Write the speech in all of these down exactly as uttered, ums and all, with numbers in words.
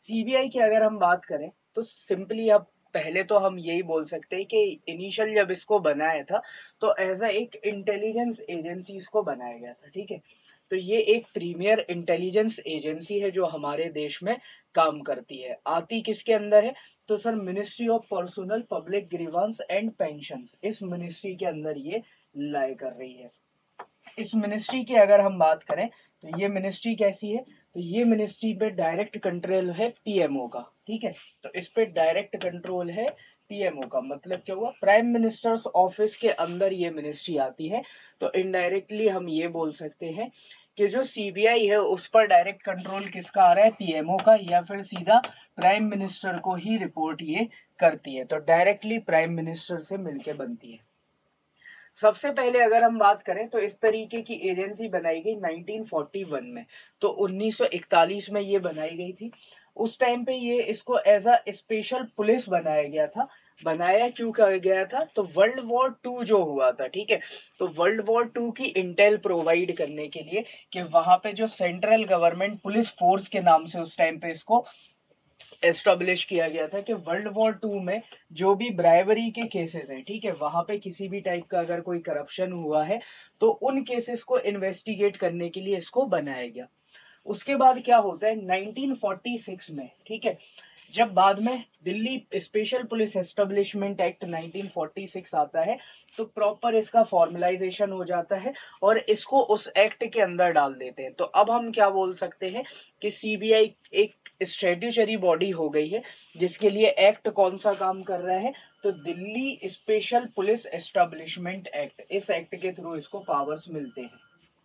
CBI की अगर हम बात करें तो सिंपली अब पहले तो हम यही बोल सकते हैं कि इनिशियल जब इसको बनाया था तो एज अ एक इंटेलिजेंस एजेंसी इसको बनाया गया था, ठीक है। तो ये एक प्रीमियर इंटेलिजेंस एजेंसी है जो हमारे देश में काम करती है। आती किसके अंदर है? तो sir ministry of personnel public grievance and pension, इस मिनिस्ट्री के अंदर ये लाई कर रही है। इस मिनिस्ट्री की अगर हम बात करें तो ये मिनिस्ट्री कैसी है? तो ये मिनिस्ट्री पे डायरेक्ट कंट्रोल है पीएमओ का, ठीक है। तो इस पे डायरेक्ट कंट्रोल है पीएमओ का, मतलब क्या हुआ? प्राइम मिनिस्टर्स ऑफिस के अंदर ये मिनिस्ट्री आती है। तो इनडायरेक्टली हम ये बोल सकते हैं कि जो सीबीआई है उस पर डायरेक्ट कंट्रोल किसका आ रहा है? पीएमओ का, या फिर सीधा प्राइम मिनिस्टर को ही रिपोर्ट ये करती है। तो डायरेक्टली प्राइम मिनिस्टर से मिलके बनती है। सबसे पहले अगर हम बात करें तो इस तरीके की एजेंसी बनाई गई नाइनटीन फोर्टी वन में। तो उन्नीस सौ इकतालीस में ये बनाई गई थी। उस टाइम पे ये इसको एज अ स्पेशल पुलिस बनाया गया था। बनाया क्यों कर गया था? तो वर्ल्ड वॉर टू जो हुआ था, ठीक है। तो वर्ल्ड वॉर टू की इंटेल प्रोवाइड करने के लिए कि वहां पे जो सेंट्रल गवर्नमेंट पुलिस फोर्स के नाम से उस टाइम पे इसको एस्टेब्लिश किया गया था कि वर्ल्ड वॉर टू में जो भी ब्राइवरी के केसेस हैं, ठीक है, वहां पे किसी भी टाइप का अगर कोई करप्शन हुआ है तो उन केसेस को इन्वेस्टिगेट करने के लिए इसको बनाया गया। उसके बाद क्या होता है नाइनटीन फोर्टी सिक्स में, ठीक है, जब बाद में Delhi special police establishment act nineteen forty six आता है तो प्रॉपर इसका फॉर्मलाइजेशन हो जाता है और इसको उस एक्ट के अंदर डाल देते हैं। तो अब हम क्या बोल सकते हैं कि सीबीआई एक स्टैट्यूटरी बॉडी हो गई है जिसके लिए एक्ट कौन सा काम कर रहा है? तो Delhi special police establishment act, इस एक्ट के थ्रू इसको पावर्स मिलते हैं।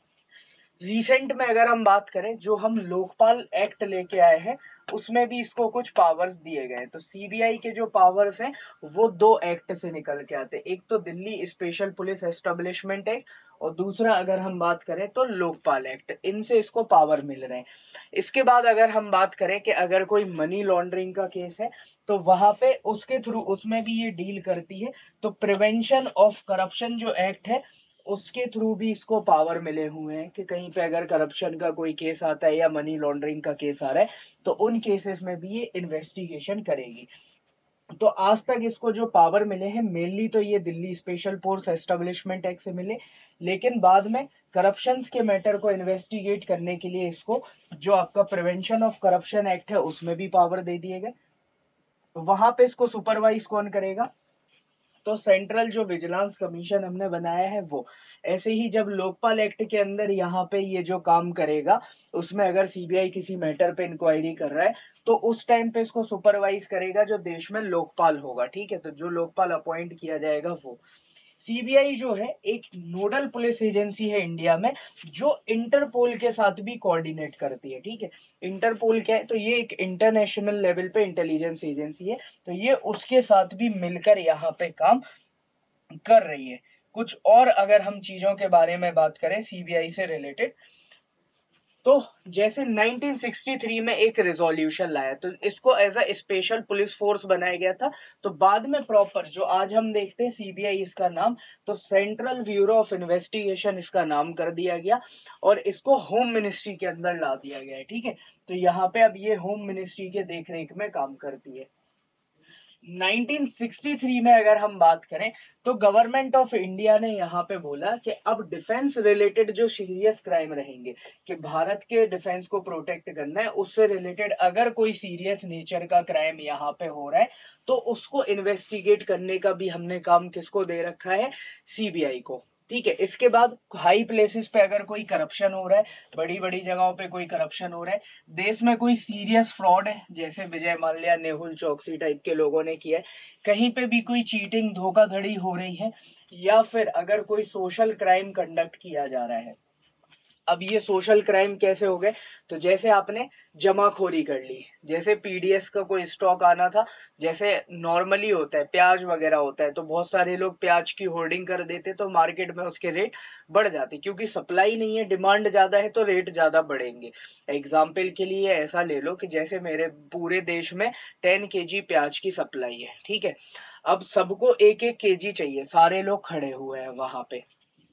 रिसेंट में अगर हम बात करें जो हम लोकपाल एक्ट लेके आए हैं उसमें भी इसको कुछ पावर्स दिए गए हैं। तो सीबीआई के जो पावर्स हैं वो दो एक्ट से निकल के आते हैं, एक तो Delhi special police establishment act और दूसरा अगर हम बात करें तो लोकपाल एक्ट, इनसे इसको पावर मिल रहे हैं। इसके बाद अगर हम बात करें कि अगर कोई मनी लॉन्ड्रिंग का केस है तो वहां पे उसके थ्रू उसमें भी ये डील करती है। तो प्रिवेंशन ऑफ करप्शन जो एक्ट है उसके थ्रू भी इसको पावर मिले हुए हैं कि कहीं पे अगर करप्शन का कोई केस आता है या मनी लॉन्ड्रिंग का केस आ रहा है तो उन केसेस में भी ये इन्वेस्टिगेशन करेगी। तो आज तक इसको जो पावर मिले हैं मेनली तो ये Delhi special force establishment act से मिले, लेकिन बाद में करप्शन के मैटर को इन्वेस्टिगेट करने के लिए इसको जो आपका प्रिवेंशन ऑफ करप्शन एक्ट है उसमें भी पावर दे दिए गए। वहां पे इसको सुपरवाइज कौन करेगा? तो सेंट्रल जो विजिलेंस कमीशन हमने बनाया है वो। ऐसे ही जब लोकपाल एक्ट के अंदर यहाँ पे ये जो काम करेगा उसमें अगर सीबीआई किसी मैटर पे इंक्वायरी कर रहा है तो उस टाइम पे इसको सुपरवाइज करेगा जो देश में लोकपाल होगा, ठीक है। तो जो लोकपाल अपॉइंट किया जाएगा वो। सीबीआई जो है एक नोडल पुलिस एजेंसी है इंडिया में जो इंटरपोल के साथ भी कोऑर्डिनेट करती है, ठीक है। इंटरपोल क्या है? तो ये एक इंटरनेशनल लेवल पे इंटेलिजेंस एजेंसी है। तो ये उसके साथ भी मिलकर यहाँ पे काम कर रही है। कुछ और अगर हम चीजों के बारे में बात करें सीबीआई से रिलेटेड तो जैसे नाइनटीन सिक्सटी थ्री में एक रिजोल्यूशन लाया तो इसको as a special police force बनाया गया था। तो बाद में प्रॉपर जो आज हम देखते हैं सीबीआई इसका नाम तो सेंट्रल ब्यूरो ऑफ इन्वेस्टिगेशन इसका नाम कर दिया गया और इसको होम मिनिस्ट्री के अंदर ला दिया गया है, ठीक है। तो यहाँ पे अब ये होम मिनिस्ट्री के देखरेख में काम करती है। नाइनटीन सिक्सटी थ्री में अगर हम बात करें तो गवर्नमेंट ऑफ इंडिया ने यहाँ पे बोला कि अब डिफेंस रिलेटेड जो सीरियस क्राइम रहेंगे कि भारत के डिफेंस को प्रोटेक्ट करना है उससे रिलेटेड अगर कोई सीरियस नेचर का क्राइम यहाँ पे हो रहा है तो उसको इन्वेस्टिगेट करने का भी हमने काम किसको दे रखा है? सीबीआई को, ठीक है। इसके बाद हाई प्लेसेस पे अगर कोई करप्शन हो रहा है, बड़ी बड़ी जगहों पे कोई करप्शन हो रहा है, देश में कोई सीरियस फ्रॉड है जैसे विजय माल्या नेहुल चौकसी टाइप के लोगों ने किया है, कहीं पे भी कोई चीटिंग धोखाधड़ी हो रही है या फिर अगर कोई सोशल क्राइम कंडक्ट किया जा रहा है। अब ये सोशल क्राइम कैसे हो गए? तो जैसे आपने जमाखोरी कर ली, जैसे पीडीएस का कोई स्टॉक आना था, जैसे नॉर्मली होता है प्याज वगैरह होता है तो बहुत सारे लोग प्याज की होर्डिंग कर देते तो मार्केट में उसके रेट बढ़ जाते क्योंकि सप्लाई नहीं है, डिमांड ज्यादा है तो रेट ज्यादा बढ़ेंगे। एग्जाम्पल के लिए ऐसा ले लो कि जैसे मेरे पूरे देश में टेन केजी प्याज की सप्लाई है, ठीक है। अब सबको एक एक केजी चाहिए, सारे लोग खड़े हुए हैं वहां पे,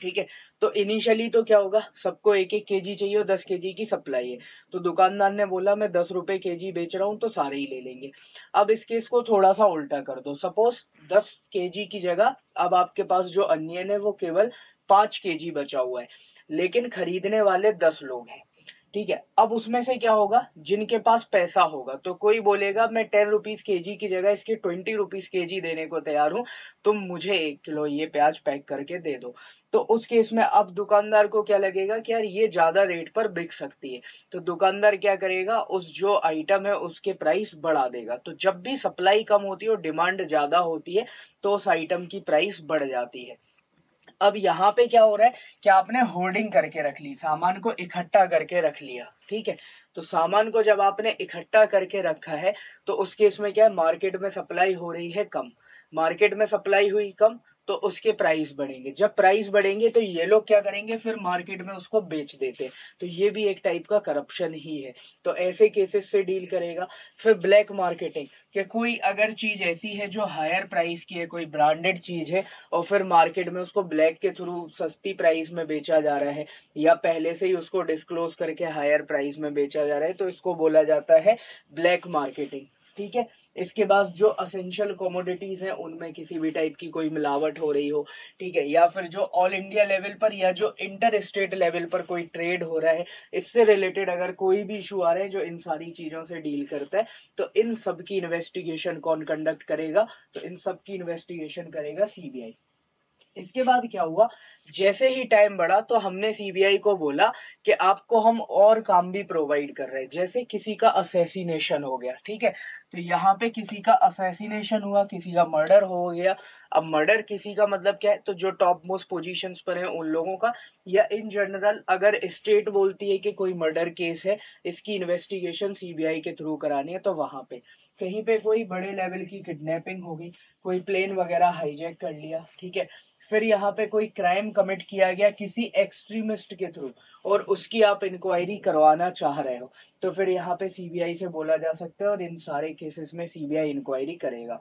ठीक है। तो इनिशियली तो क्या होगा, सबको एक एक केजी चाहिए और दस केजी की सप्लाई है, तो दुकानदार ने बोला मैं दस रुपए केजी बेच रहा हूँ तो सारे ही ले लेंगे। अब इस केस को थोड़ा सा उल्टा कर दो, सपोज दस केजी की जगह अब आपके पास जो अनियन है वो केवल पाँच केजी बचा हुआ है, लेकिन खरीदने वाले दस लोग हैं, ठीक है। अब उसमें से क्या होगा, जिनके पास पैसा होगा तो कोई बोलेगा मैं टेन रुपीज के जी की जगह इसके ट्वेंटी रुपीज के जी देने को तैयार हूँ, तुम मुझे एक किलो ये प्याज पैक करके दे दो। तो उस केस में अब दुकानदार को क्या लगेगा कि यार ये ज्यादा रेट पर बिक सकती है, तो दुकानदार क्या करेगा, उस जो आइटम है उसके प्राइस बढ़ा देगा। तो जब भी सप्लाई कम होती है और डिमांड ज्यादा होती है तो उस आइटम की प्राइस बढ़ जाती है। अब यहाँ पे क्या हो रहा है कि आपने होर्डिंग करके रख ली, सामान को इकट्ठा करके रख लिया, ठीक है। तो सामान को जब आपने इकट्ठा करके रखा है तो उस केस में क्या है, मार्केट में सप्लाई हो रही है कम, मार्केट में सप्लाई हुई कम तो उसके प्राइस बढ़ेंगे, जब प्राइस बढ़ेंगे तो ये लोग क्या करेंगे, फिर मार्केट में उसको बेच देते, तो ये भी एक टाइप का करप्शन ही है। तो ऐसे केसेस से डील करेगा। फिर ब्लैक मार्केटिंग, कि कोई अगर चीज ऐसी है जो हायर प्राइस की है, कोई ब्रांडेड चीज है और फिर मार्केट में उसको ब्लैक के थ्रू सस्ती प्राइस में बेचा जा रहा है या पहले से ही उसको डिस्क्लोज करके हायर प्राइस में बेचा जा रहा है, तो इसको बोला जाता है ब्लैक मार्केटिंग, ठीक है। इसके बाद जो असेंशियल कमोडिटीज हैं उनमें किसी भी टाइप की कोई मिलावट हो रही हो, ठीक है, या फिर जो ऑल इंडिया लेवल पर या जो इंटर स्टेट लेवल पर कोई ट्रेड हो रहा है, इससे रिलेटेड अगर कोई भी इशू आ रहे हैं जो इन सारी चीजों से डील करता है, तो इन सब की इन्वेस्टिगेशन कौन कंडक्ट करेगा, तो इन सब की इन्वेस्टिगेशन करेगा सीबीआई। इसके बाद क्या हुआ, जैसे ही टाइम बढ़ा तो हमने सीबीआई को बोला कि आपको हम और काम भी प्रोवाइड कर रहे हैं, जैसे किसी का असैसिनेशन हो गया, ठीक है। तो यहाँ पे किसी का असैसिनेशन हुआ, किसी का मर्डर हो गया। अब मर्डर किसी का मतलब क्या है, तो जो टॉप मोस्ट पोजीशंस पर है उन लोगों का, या इन जनरल अगर स्टेट बोलती है कि कोई मर्डर केस है, इसकी इन्वेस्टिगेशन सीबीआई के थ्रू करानी है, तो वहां पे कहीं पे कोई बड़े लेवल की किडनैपिंग हो गई, कोई प्लेन वगैरह हाईजैक कर लिया, ठीक है, फिर यहाँ पे कोई क्राइम कमिट किया गया किसी एक्सट्रीमिस्ट के थ्रू और उसकी आप इंक्वायरी करवाना चाह रहे हो, तो फिर यहाँ पे सीबीआई से बोला जा सकता है और इन सारे केसेस में सीबीआई इंक्वायरी करेगा।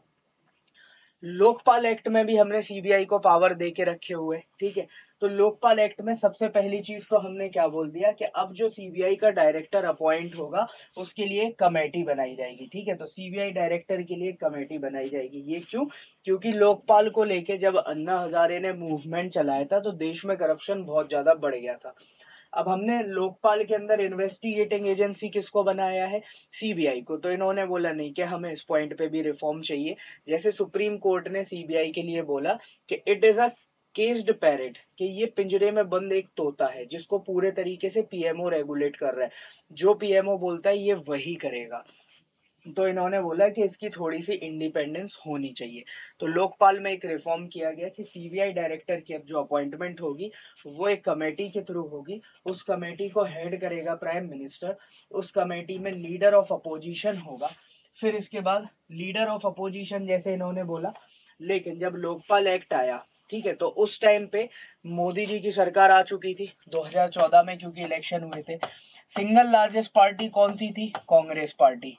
लोकपाल एक्ट में भी हमने सीबीआई को पावर दे के रखे हुए, ठीक है। तो लोकपाल एक्ट में सबसे पहली चीज तो हमने क्या बोल दिया कि अब जो सीबीआई का डायरेक्टर अपॉइंट होगा उसके लिए कमेटी बनाई जाएगी, ठीक है। तो सीबीआई डायरेक्टर के लिए कमेटी बनाई जाएगी, ये क्यों, क्योंकि लोकपाल को लेके जब अन्ना हजारे ने मूवमेंट चलाया था तो देश में करप्शन बहुत ज्यादा बढ़ गया था। अब हमने लोकपाल के अंदर इन्वेस्टिगेटिंग एजेंसी किसको बनाया है, सीबीआई को, तो इन्होंने बोला नहीं कि हमें इस पॉइंट पे भी रिफॉर्म चाहिए। जैसे सुप्रीम कोर्ट ने सीबीआई के लिए बोला कि it is a caged parrot, कि ये पिंजरे में बंद एक तोता है जिसको पूरे तरीके से पीएमओ रेगुलेट कर रहा है, जो पीएमओ बोलता है ये वही करेगा। तो इन्होंने बोला कि इसकी थोड़ी सी इंडिपेंडेंस होनी चाहिए। तो लोकपाल में एक रिफॉर्म किया गया कि सीबीआई डायरेक्टर की अब जो अपॉइंटमेंट होगी वो एक कमेटी के थ्रू होगी, उस कमेटी को हेड करेगा प्राइम मिनिस्टर, उस कमेटी में लीडर ऑफ अपोजिशन होगा। फिर इसके बाद लीडर ऑफ अपोजिशन जैसे इन्होंने बोला, लेकिन जब लोकपाल एक्ट आया, ठीक है, तो उस टाइम पे मोदी जी की सरकार आ चुकी थी दो हज़ार चौदह में, क्योंकि इलेक्शन हुए थे। सिंगल लार्जेस्ट पार्टी कौन सी थी, कांग्रेस पार्टी।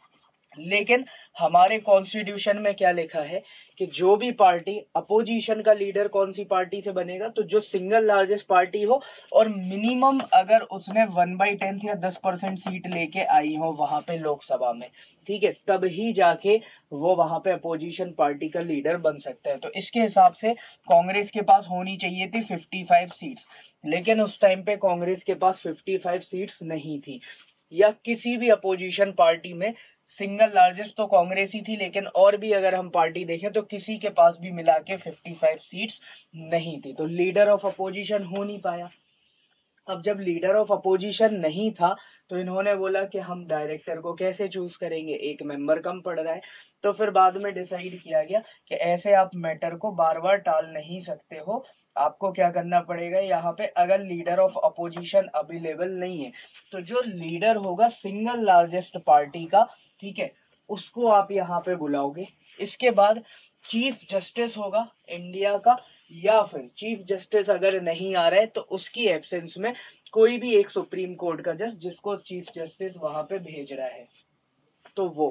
लेकिन हमारे कॉन्स्टिट्यूशन में क्या लिखा है कि जो भी पार्टी अपोजिशन का लीडर कौन सी पार्टी से बनेगा, तो जो सिंगल लार्जेस्ट पार्टी हो और मिनिमम अगर उसने वन बाई टेंथ या दस परसेंट सीट लेके आई हो वहां पे लोकसभा में, ठीक है, तब ही जाके वो वहां पे अपोजिशन पार्टी का लीडर बन सकता है। तो इसके हिसाब से कांग्रेस के पास होनी चाहिए थी फिफ्टी फाइव सीट्स, लेकिन उस टाइम पे कांग्रेस के पास फिफ्टी फाइव सीट्स नहीं थी, या किसी भी अपोजिशन पार्टी में सिंगल लार्जेस्ट तो कांग्रेस ही थी, लेकिन और भी अगर हम पार्टी देखें तो किसी के पास भी मिला के फिफ्टी फाइव सीट्स नहीं थी, तो लीडर ऑफ अपोजिशन हो नहीं पाया। अब जब लीडर ऑफ अपोजिशन नहीं था तो इन्होंने बोला कि हम डायरेक्टर को कैसे चूज करेंगे, एक मेंबर कम पड़ रहा है। तो फिर बाद में डिसाइड किया गया कि ऐसे आप मैटर को बार बार टाल नहीं सकते हो, आपको क्या करना पड़ेगा, यहाँ पे अगर लीडर ऑफ अपोजिशन अवेलेबल नहीं है तो जो लीडर होगा सिंगल लार्जेस्ट पार्टी का, ठीक है, उसको आप यहाँ पे बुलाओगे। इसके बाद चीफ जस्टिस होगा इंडिया का, या फिर चीफ जस्टिस अगर नहीं आ रहा है तो उसकी एब्सेंस में कोई भी एक सुप्रीम कोर्ट का जज जिसको चीफ जस्टिस वहां पे भेज रहा है, तो वो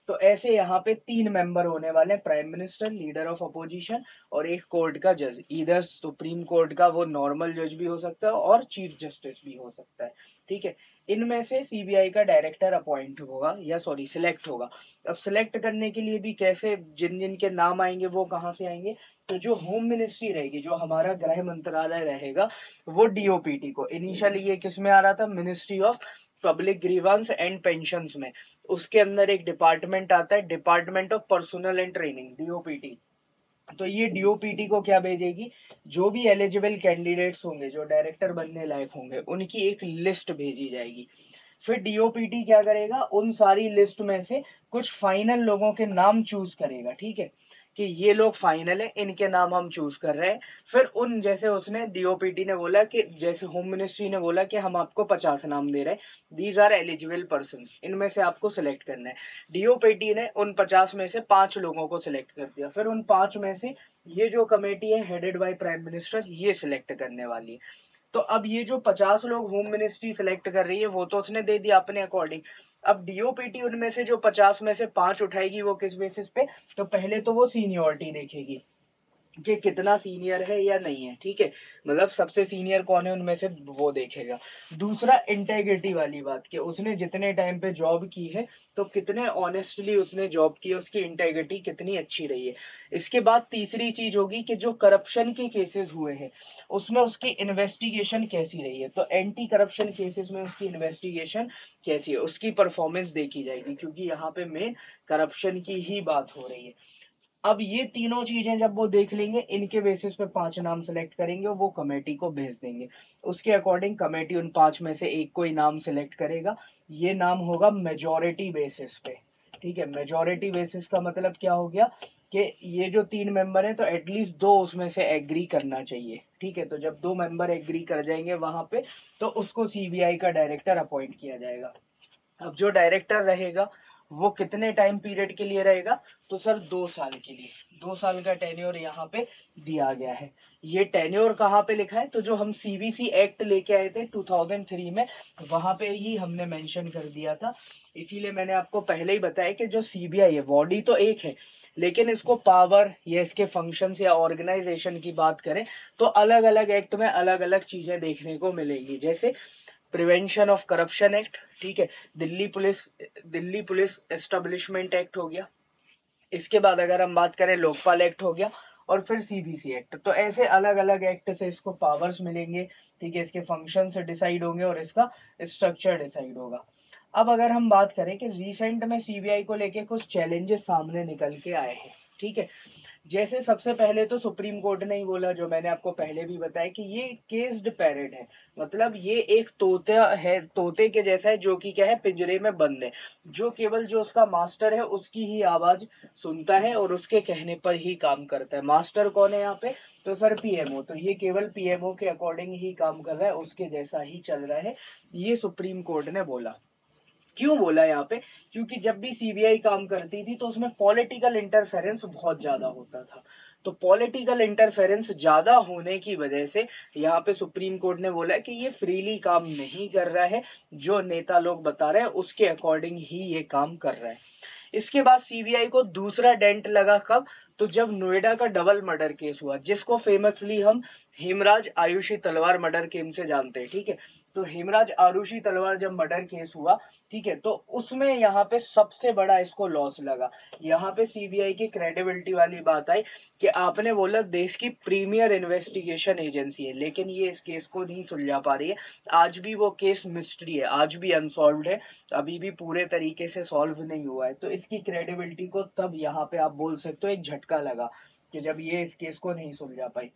तो ऐसे यहाँ पे तीन मेंबर होने वाले हैं, prime minister, leader of opposition और एक कोर्ट का जज। इधर सुप्रीम कोर्ट का वो नॉर्मल जज भी हो सकता है और चीफ जस्टिस भी हो सकता है, ठीक है। इनमें से सीबीआई का डायरेक्टर अपॉइंट होगा या सॉरी सिलेक्ट होगा। अब सिलेक्ट करने के लिए भी कैसे, जिन जिन के नाम आएंगे वो कहाँ से आएंगे, तो जो होम मिनिस्ट्री रहेगी, जो हमारा गृह मंत्रालय रहेगा, वो डीओपीटी को, इनिशियली ये किस में आ रहा था, ministry of public grievance and pensions में, उसके अंदर एक डिपार्टमेंट आता है, department of personnel and training, DoPT. तो ये डीओपीटी को क्या भेजेगी, जो भी एलिजिबल कैंडिडेट्स होंगे, जो डायरेक्टर बनने लायक होंगे, उनकी एक लिस्ट भेजी जाएगी। फिर डीओपीटी क्या करेगा, उन सारी लिस्ट में से कुछ फाइनल लोगों के नाम चूज करेगा, ठीक है, कि ये लोग फाइनल है, इनके नाम हम चूज कर रहे हैं। फिर उन, जैसे उसने डीओपीटी ने बोला कि, जैसे होम मिनिस्ट्री ने बोला कि हम आपको पचास नाम दे रहे हैं, दीज आर एलिजिबल पर्सन, इनमें से आपको सिलेक्ट करना है। डीओपीटी ने उन पचास में से पांच लोगों को सिलेक्ट कर दिया। फिर उन पांच में से ये जो कमेटी है हेडेड बाय प्राइम मिनिस्टर, ये सिलेक्ट करने वाली है। तो अब ये जो पचास लोग होम मिनिस्ट्री सिलेक्ट कर रही है, वो तो उसने दे दिया अपने अकॉर्डिंग। अब डीओपीटी उनमें से जो पचास में से पांच उठाएगी, वो किस बेसिस पे, तो पहले तो वो सीनियोरिटी देखेगी कि कितना सीनियर है या नहीं है, ठीक है, मतलब सबसे सीनियर कौन है उनमें से, वो देखेगा। दूसरा इंटेग्रिटी वाली बात, कि उसने जितने टाइम पे जॉब की है तो कितने ऑनेस्टली उसने जॉब की है, उसकी इंटेग्रिटी कितनी अच्छी रही है। इसके बाद तीसरी चीज होगी कि जो करप्शन के केसेस हुए हैं उसमें उसकी इन्वेस्टिगेशन कैसी रही है, तो एंटी करप्शन केसेस में उसकी इन्वेस्टिगेशन कैसी है, उसकी परफॉर्मेंस देखी जाएगी, क्योंकि यहाँ पे मेन करप्शन की ही बात हो रही है। अब ये तीनों चीजें जब वो देख लेंगे, इनके बेसिस पे पांच नाम सेलेक्ट करेंगे, वो कमेटी को भेज देंगे। उसके अकॉर्डिंग कमेटी उन पांच में से एक कोई नाम सेलेक्ट करेगा। ये नाम होगा मेजोरिटी बेसिस पे, ठीक है। मेजोरिटी बेसिस का मतलब क्या हो गया, कि ये जो तीन मेंबर हैं तो एटलीस्ट दो उसमें से एग्री करना चाहिए, ठीक है। तो जब दो मेंबर एग्री कर जाएंगे वहां पे, तो उसको सीबीआई का डायरेक्टर अपॉइंट किया जाएगा। अब जो डायरेक्टर रहेगा वो कितने टाइम पीरियड के लिए रहेगा, तो सर दो साल के लिए, दो साल का टेन्योर यहाँ पे दिया गया है। ये टेन्योर कहाँ पे लिखा है, तो जो हम सीबीसी एक्ट लेके आए थे टू थाउजेंड थ्री में, वहां पे ही हमने मेंशन कर दिया था। इसीलिए मैंने आपको पहले ही बताया कि जो सीबीआई है, बॉडी तो एक है, लेकिन इसको पावर या इसके फंक्शंस या ऑर्गेनाइजेशन की बात करें तो अलग अलग एक्ट में अलग अलग चीजें देखने को मिलेंगी। जैसे प्रिवेंशन ऑफ करप्शन एक्ट, ठीक है, Delhi police Delhi police establishment act हो गया। इसके बाद अगर हम बात करें लोकपाल एक्ट हो गया, और फिर सीबीसी एक्ट। तो ऐसे अलग अलग एक्ट से इसको पावर्स मिलेंगे, ठीक है, इसके फंक्शन से डिसाइड होंगे और इसका स्ट्रक्चर डिसाइड होगा। अब अगर हम बात करें कि रिसेंट में सीबीआई को लेके कुछ चैलेंजेस सामने निकल के आए हैं, ठीक है। जैसे सबसे पहले तो सुप्रीम कोर्ट ने ही बोला, जो मैंने आपको पहले भी बताया, कि ये केस्ड पैरेट है, मतलब ये एक तोता है, तोते के जैसा है, जो कि क्या है, पिंजरे में बंद है, जो केवल जो उसका मास्टर है उसकी ही आवाज सुनता है और उसके कहने पर ही काम करता है। मास्टर कौन है यहाँ पे, तो सर पीएमओ, तो ये केवल पीएमओ के अकॉर्डिंग ही काम कर रहा है, उसके जैसा ही चल रहा है, ये सुप्रीम कोर्ट ने बोला। क्यों बोला यहाँ पे, क्योंकि जब भी सीबीआई काम करती थी तो उसमें पॉलिटिकल इंटरफेरेंस बहुत ज्यादा होता था। तो पॉलिटिकल इंटरफेरेंस ज्यादा होने की वजह से यहाँ पे सुप्रीम कोर्ट ने बोला कि ये फ्रीली काम नहीं कर रहा है, जो नेता लोग बता रहे हैं उसके अकॉर्डिंग ही ये काम कर रहा है। इसके बाद सीबीआई को दूसरा डेंट लगा कब, तो जब नोएडा का डबल मर्डर केस हुआ, जिसको फेमसली हम हेमराज आयुषी तलवार मर्डर केस से जानते हैं, ठीक है। तो हेमराज आरुषि तलवार जब मर्डर केस हुआ, ठीक है, तो उसमें यहाँ पे सबसे बड़ा इसको लॉस लगा। यहाँ पे सीबीआई की क्रेडिबिलिटी वाली बात आई कि आपने बोला देश की प्रीमियर इन्वेस्टिगेशन एजेंसी है, लेकिन ये इस केस को नहीं सुलझा पा रही है। आज भी वो केस मिस्ट्री है, आज भी अनसॉल्व्ड है, अभी भी पूरे तरीके से सॉल्व नहीं हुआ है। तो इसकी क्रेडिबिलिटी को तब यहाँ पे आप बोल सकते हो एक झटका लगा, कि जब ये इस केस को नहीं सुलझा पाई।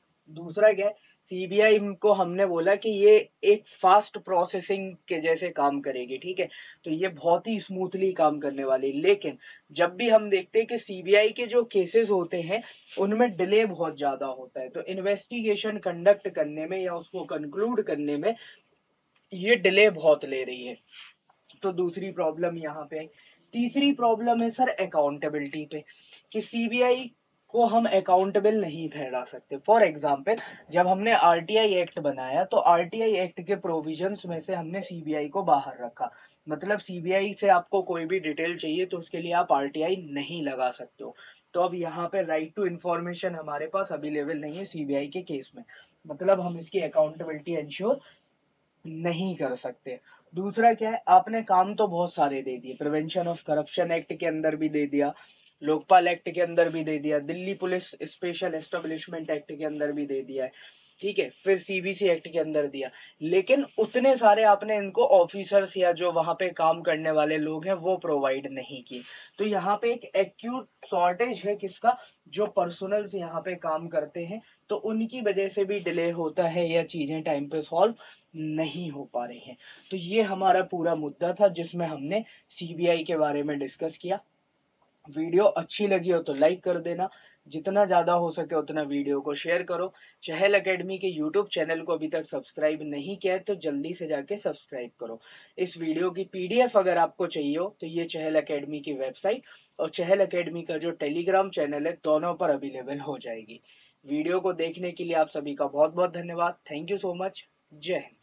दूसरा क्या है, सीबीआई को हमने बोला कि ये एक फास्ट प्रोसेसिंग के जैसे काम करेगी, ठीक है, तो ये बहुत ही स्मूथली काम करने वाली। लेकिन जब भी हम देखते हैं कि सीबीआई के जो केसेस होते हैं उनमें डिले बहुत ज्यादा होता है, तो इन्वेस्टिगेशन कंडक्ट करने में या उसको कंक्लूड करने में ये डिले बहुत ले रही है। तो दूसरी प्रॉब्लम यहाँ पे आई। तीसरी प्रॉब्लम है सर अकाउंटेबिलिटी पे, कि सीबीआई को हम अकाउंटेबल नहीं ठहरा सकते। फॉर एग्जाम्पल, जब हमने आरटीआई एक्ट बनाया तो आरटीआई एक्ट के प्रोविजंस में से हमने सीबीआई को बाहर रखा। मतलब सीबीआई से आपको कोई भी डिटेल चाहिए तो उसके लिए आप आरटीआई नहीं लगा सकते हो। तो अब यहाँ पे राइट टू इन्फॉर्मेशन हमारे पास अवेलेबल नहीं है सीबीआई के केस में, मतलब हम इसकी अकाउंटेबिलिटी इंश्योर नहीं कर सकते। दूसरा क्या है, आपने काम तो बहुत सारे दे दिए, प्रिवेंशन ऑफ करप्शन एक्ट के अंदर भी दे दिया, लोकपाल एक्ट के अंदर भी दे दिया, Delhi police special establishment act के अंदर भी दे दिया है, ठीक है, फिर सीबीसी एक्ट के अंदर दिया, लेकिन उतने सारे आपने इनको ऑफिसर्स या जो वहां पे काम करने वाले लोग हैं वो प्रोवाइड नहीं किए। तो यहाँ पे एक एक्यूट शॉर्टेज है किसका, जो पर्सनल्स यहाँ पे काम करते हैं, तो उनकी वजह से भी डिले होता है या चीजें टाइम पे सॉल्व नहीं हो पा रही हैं। तो ये हमारा पूरा मुद्दा था जिसमें हमने सीबीआई के बारे में डिस्कस किया। वीडियो अच्छी लगी हो तो लाइक कर देना, जितना ज़्यादा हो सके उतना वीडियो को शेयर करो। चहल एकेडमी के यूट्यूब चैनल को अभी तक सब्सक्राइब नहीं किया है तो जल्दी से जाके सब्सक्राइब करो। इस वीडियो की पीडीएफ अगर आपको चाहिए हो तो ये चहल एकेडमी की वेबसाइट और चहल एकेडमी का जो टेलीग्राम चैनल है दोनों पर अवेलेबल हो जाएगी। वीडियो को देखने के लिए आप सभी का बहुत बहुत धन्यवाद। Thank you so much. जय हिंद।